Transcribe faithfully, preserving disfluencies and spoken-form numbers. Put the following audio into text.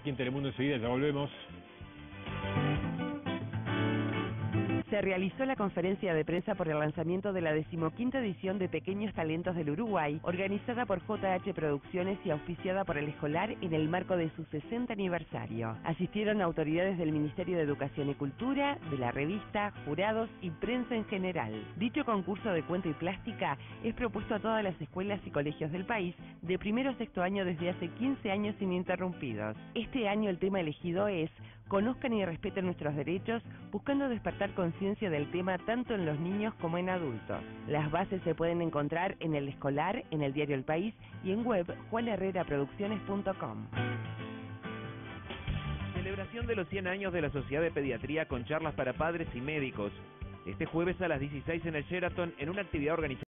aquí en Telemundo enseguida, ya volvemos. Se realizó la conferencia de prensa por el lanzamiento de la decimoquinta edición de Pequeños Talentos del Uruguay, organizada por J H Producciones y auspiciada por El Escolar en el marco de su sesenta aniversario. Asistieron autoridades del Ministerio de Educación y Cultura, de la revista, jurados y prensa en general. Dicho concurso de cuento y plástica es propuesto a todas las escuelas y colegios del país de primero a sexto año desde hace quince años ininterrumpidos. Este año el tema elegido es Conozcan y respeten nuestros derechos, buscando despertar conciencia del tema tanto en los niños como en adultos. Las bases se pueden encontrar en El Escolar, en el diario El País y en web juan herrera producciones punto com. Celebración de los cien años de la Sociedad de Pediatría con charlas para padres y médicos. Este jueves a las dieciséis en el Sheraton, en una actividad organizada